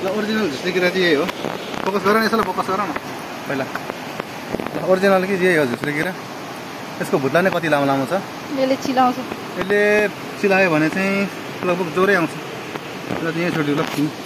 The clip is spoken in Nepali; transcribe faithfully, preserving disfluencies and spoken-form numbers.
ल ओरिजिनल झुस्रेकिरा चाहिँ यही हो। फोकस गर न यसलाई, फोकस गर न पहिला। ओरिजिनल कि यही हो झुस्रेकिरा। यसको भुत्ला नै कति लामो लामो छ। यसले चिलाउँछ। यसले चिलायो भने चाहिँ लगभग जोरै आउँछ। ल यहीँ छोडिदिउँ ल।